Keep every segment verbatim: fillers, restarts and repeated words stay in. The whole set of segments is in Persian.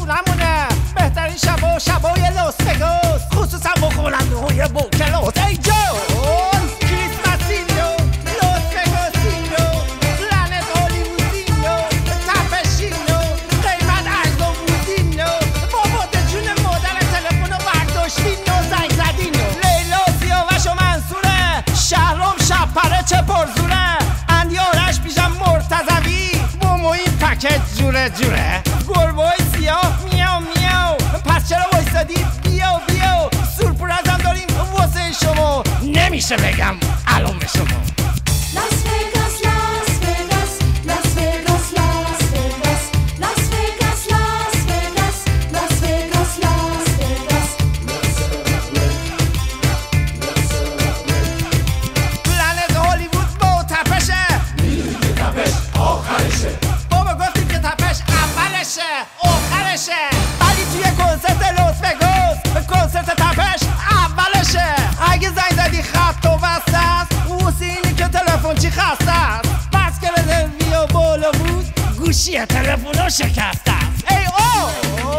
خونمونه بهترین شبا شبای لاس وگاس خصوصا با خواننده‌های بوکلاس. ای جون کریسمسینو لاس وگاسینو پلنت هالیوودینو تپشینو قیمت ارزون بودینو بابا جون مادر تلفنو برداشتینو زنگ زدینو. لیلا سیاوش و منصوره شهرام شبپره چه پرزوره اندیارش پیشم مرتضوی بومو این پکت جوره جوره گربه سیاه میاو میاو پس چرا وایسادی بیاو بیاو سورپرایزم داریم واسه شما نمیشه بگم الان به شما. Las Vegas, Las Vegas, Las Vegas, Las Vegas, Las Vegas, Las Vegas, Las Vegas, Las Vegas. پلنت هالیوود با تپشه میدونی که تپش آخرشه بابا گفتیم که تپش اولشه آخرشه ولی توی کنسرت لاس وگاس کنسرت تپش اولشه. اگه زنگ زدی خط و وصل است واسه اینی که تلفن چی خسته است بس که رزرو و بالا بود گوشی تلفنو شکسته است. ای اوه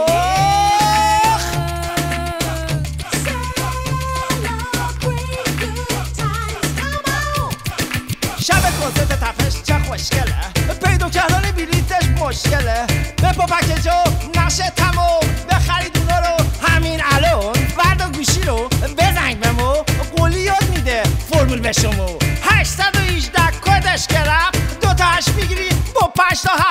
شب کنسرت تپش چه خوشگله پیدا کردن بلیتش مشکله به پا پکیجا نشه تمام بخرید اونا رو همین الان بردا گوشی رو بزنگ به ما قولی یاد میده فرمول به شما هشتصد و هجده کدش گرفت دو تا هشت میگیری با پنج تا